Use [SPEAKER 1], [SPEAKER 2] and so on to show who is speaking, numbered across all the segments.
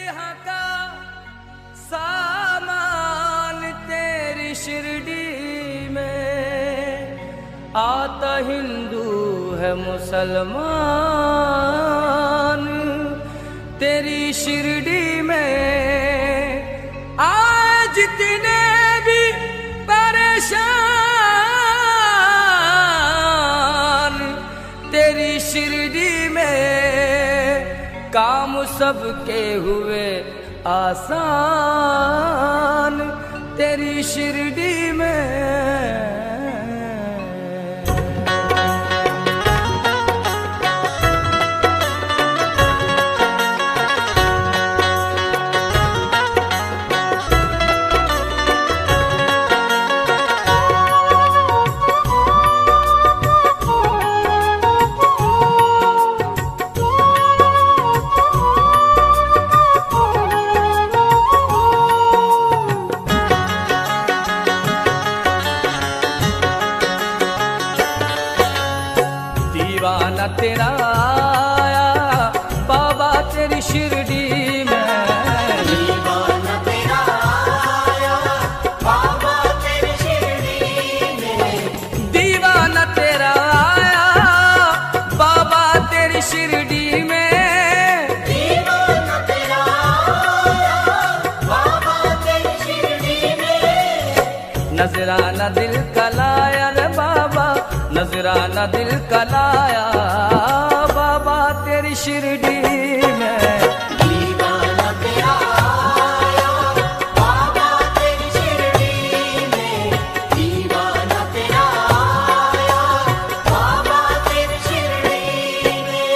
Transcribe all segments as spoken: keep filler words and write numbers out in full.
[SPEAKER 1] यहाँ का सामान तेरी शिरडी में, आता हिंदू है मुसलमान तेरी शिरडी में। आज जितने भी परेशान तेरी शिरडी में, काम सबके हुए आसान तेरी शिरडी में। दीवाना तेरा आया बाबा तेरी शिरडी में,
[SPEAKER 2] दीवाना तेरा आया बाबा तेरी शिरडी में,
[SPEAKER 1] दीवाना तेरा आया बाबा तेरी शिरडी में,
[SPEAKER 2] दीवाना तेरा आया बाबा तेरी शिरडी में।
[SPEAKER 1] नजराना दिल का लाया रे बाबा, नजराना दिल का लाया बाबा तेरी शिरडी में।
[SPEAKER 2] दीवाना तेरा आया बाबा तेरी शिरडी में, दीवाना तेरा आया बाबा तेरी शिरडी में।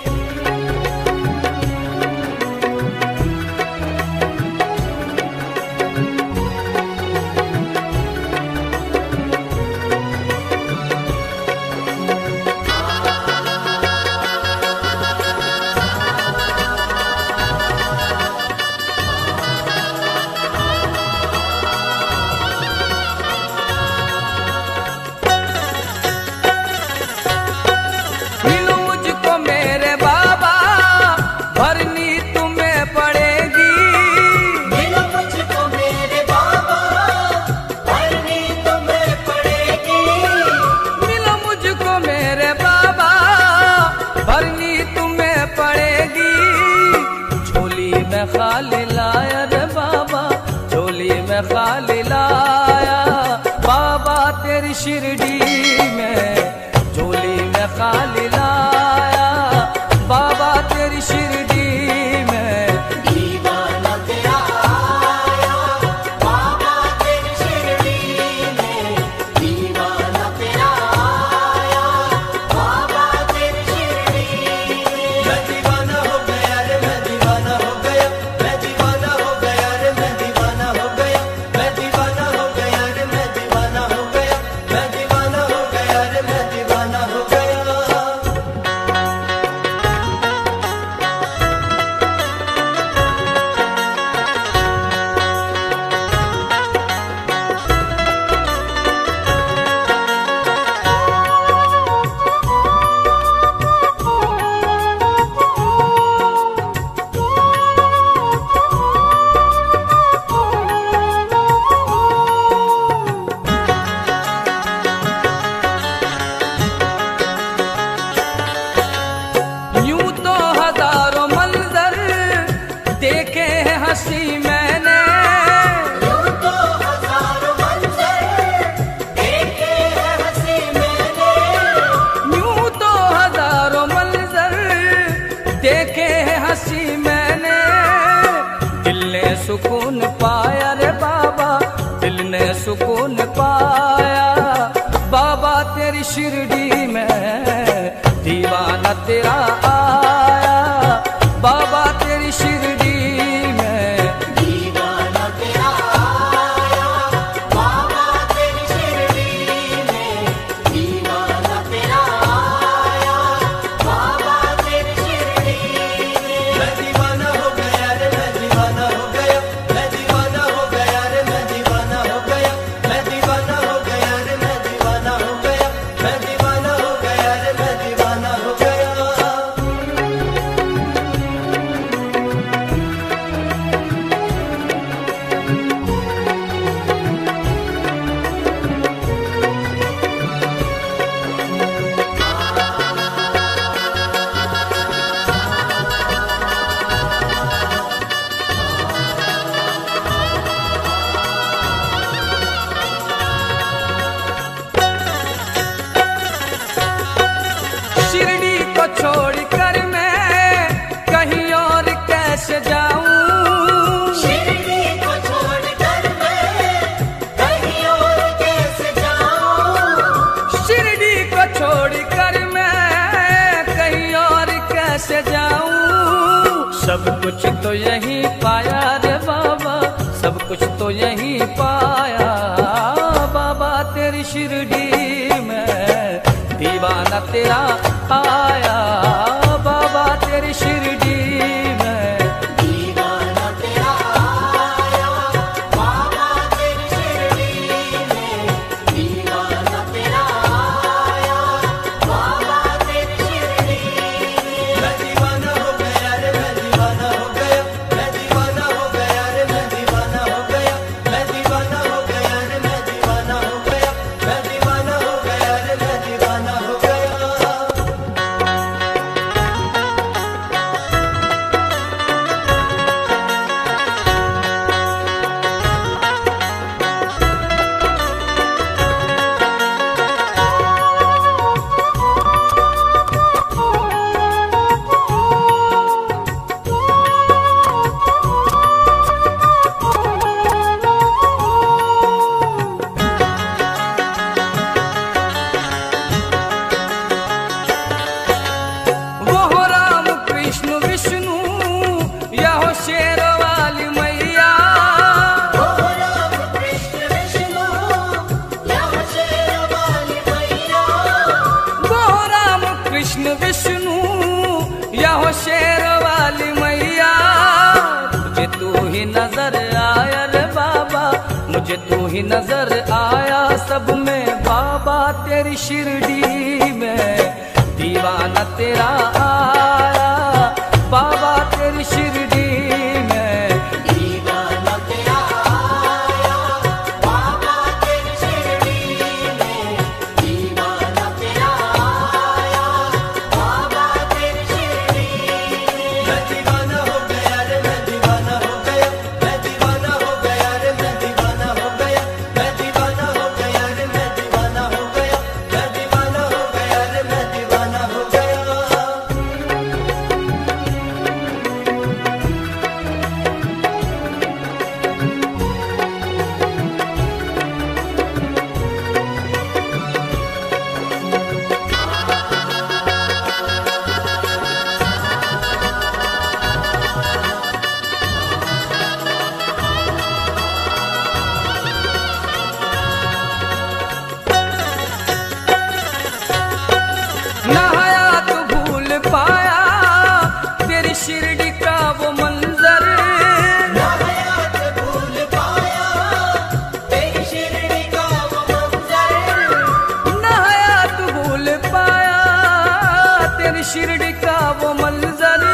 [SPEAKER 1] मिलो मुझको मेरे बाबा, भरनी तुम्हें पड़ेगी।
[SPEAKER 2] मिलो मुझको मेरे बाबा, भरनी तुम्हें पड़ेगी।
[SPEAKER 1] मिलो मुझको मेरे बाबा, भरनी तुम्हें पड़ेगी। झोली में खाली लाया रे बाबा, झोली में खाली लाया बाबा तेरी शिरडी में, झोली में खाली लाया बाबा तेरी शिरडी में।
[SPEAKER 2] दीवाना तेरा आया बाबा तेरी शिरडी में, दीवाना तेरा आया बाबा तेरी शिरडी में।
[SPEAKER 3] मैं दीवाना हो गया रे, मैं दीवाना हो गया, मैं दीवाना हो गया रे, मैं दीवाना हो गया, मैं दीवाना हो गया रे, मैं दीवाना हो गया, मैं दीवाना हो गया रे, मैं दीवाना हो गया।
[SPEAKER 1] यूं तो हजारों मंजर देखे हैं हंसी मैंने,
[SPEAKER 2] यूं तो हजारों मंजर देखे हैं हंसी मैंने,
[SPEAKER 1] यूं तो हजारों मंजर देखे हैं हंसी मैंने। दिल ने सुकून पाया रे बाबा, दिल ने सुकून पाया बाबा तेरी शिरडी में। दीवाना तेरा आया बाबा तेरी शिरडी में,
[SPEAKER 2] दीवाना तेरा आया बाबा तेरी शिरडी में, दीवाना तेरा आया बाबा तेरी शिरडी में।
[SPEAKER 3] मैं दीवाना हो गया रे, मैं दीवाना हो गया, मैं दीवाना हो गया रे, मैं दीवाना हो गया, मैं दीवाना हो गया रे, मैं दीवाना हो गया, मैं दीवाना हो गया रे, मैं दीवाना हो गया।
[SPEAKER 1] सब कुछ तो यही पाया रे बाबा, सब कुछ तो यही पाया बाबा तेरी शिरडी में, दीवाना तेरा आया बाबा तेरी शिरडी में।
[SPEAKER 2] दीवाना तेरा आया बाबा तेरी शिरडी में, दीवाना तेरा आया बाबा तेरी शिरडी में।
[SPEAKER 3] मैं दीवाना हो गया रे, मैं दीवाना हो गया, मैं दीवाना हो गया रे, मैं दीवाना हो गया, मैं दीवाना हो गया रे, मैं दीवाना हो गया, मैं दीवाना हो गया रे, मैं दीवाना हो गया।
[SPEAKER 1] वो हो राम कृष्ण विष्णु या हो शेर वाली मैया,
[SPEAKER 2] ओ राम कृष्ण विष्णु या शेर वाली मैया,
[SPEAKER 1] वो हो राम कृष्ण विष्णु या हो शेर वाली मैया। मुझे तू ही नजर आया रे बाबा, मुझे तू ही नजर आया सब में बाबा तेरी शिरडी में, दीवाना तेरा आया बाबा तेरी शिरडी में।
[SPEAKER 2] दीवाना तेरा आया बाबा तेरी शिरडी में, दीवाना तेरा आया बाबा तेरी शिरडी में।
[SPEAKER 3] मैं दीवाना हो गया रे, मैं दीवाना हो गया, मैं दीवाना हो गया रे, मैं दीवाना हो गया, मैं दीवाना हो गया रे, मैं दीवाना हो गया, मैं दीवाना हो गया रे, मैं दीवाना हो गया।
[SPEAKER 1] नहाया तो भूल पाया तेरी शिरडी का वो मंजर,
[SPEAKER 2] नहाया तो भूल पाया तेरी शिरडी का वो मंजर,
[SPEAKER 1] नहाया तो भूल पाया तेरी शिरडी का वो मंजर।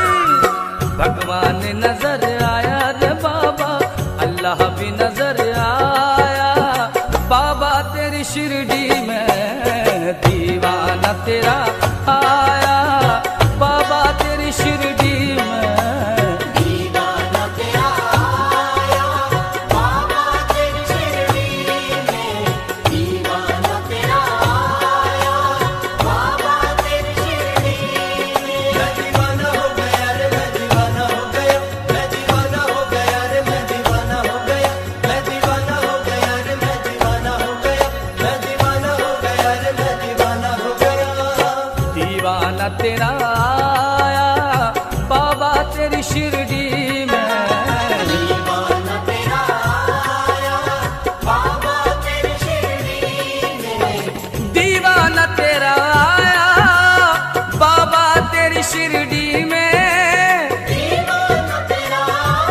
[SPEAKER 1] भगवान नजर आया रे बाबा, अल्लाह भी नजर आया बाबा तेरी शिरडी में, दीवाना तेरा आया बाबा तेरी शिरडी में।
[SPEAKER 2] दीवाना तेरा आया बाबा तेरी शिरडी में, दीवाना तेरा आया बाबा तेरी शिरडी में।
[SPEAKER 3] मैं दीवाना हो गया रे, मैं दीवाना हो गया, मैं दीवाना हो गया रे, मैं दीवाना हो गया, मैं दीवाना हो गया रे, मैं दीवाना हो गया, मैं दीवाना हो गया रे, मैं दीवाना हो गया।
[SPEAKER 1] दीवाना तेरा आया बाबा तेरी शिरडी में,
[SPEAKER 2] दीवाना तेरा आया बाबा तेरी शिरडी में,
[SPEAKER 1] दीवाना तेरा आया बाबा तेरी शिरडी में।
[SPEAKER 2] दीवाना तेरा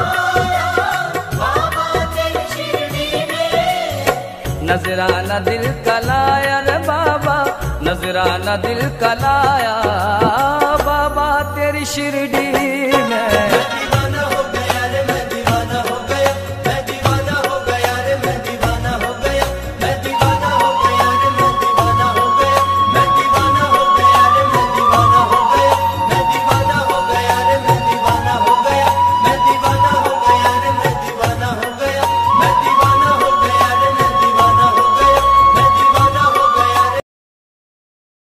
[SPEAKER 2] आया बाबा तेरी शिरडी में।
[SPEAKER 1] नजराना दिल का लाया रे बाबा, नजराना दिल का लाया